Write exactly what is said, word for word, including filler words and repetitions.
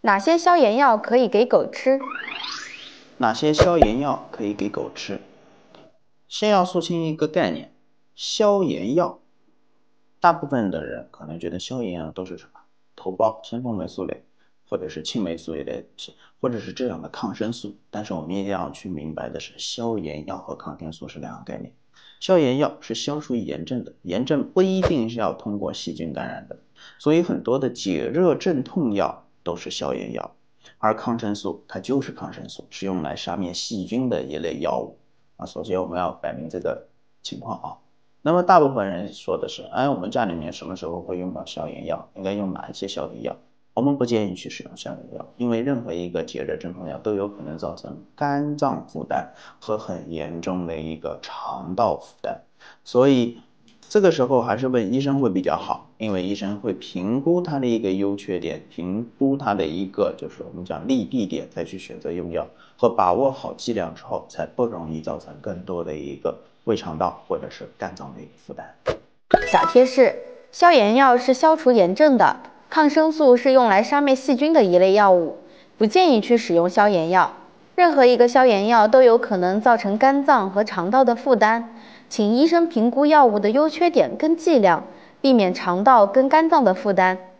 哪些消炎药可以给狗吃？ 哪些消炎药可以给狗吃？先要说清一个概念，消炎药，大部分的人可能觉得消炎药都是什么？头孢、先锋霉素类，或者是青霉素一类的东西，或者是这样的抗生素。但是我们一定要去明白的是，消炎药和抗生素是两个概念。消炎药是消除炎症的，炎症不一定是要通过细菌感染的，所以很多的解热镇痛药都是消炎药。而抗生素它就是抗生素，是用来杀灭细菌的一类药物啊。首先我们要摆明这个情况啊。那么大部分人说的是，哎，我们家里面什么时候会用到消炎药？应该用哪一些消炎药？我们不建议去使用消炎药，因为任何一个解热镇痛药都有可能造成肝脏负担和很严重的一个肠道负担，所以这个时候还是问医生会比较好，因为医生会评估它的一个优缺点，评估它的一个就是我们讲利弊点，再去选择用药，和把握好剂量之后，才不容易造成更多的一个胃肠道或者是肝脏的一个负担。 小贴士：消炎药是消除炎症的，抗生素是用来杀灭细菌的一类药物，不建议去使用消炎药。任何一个消炎药都有可能造成肝脏和肠道的负担，请医生评估药物的优缺点跟剂量，避免肠道跟肝脏的负担。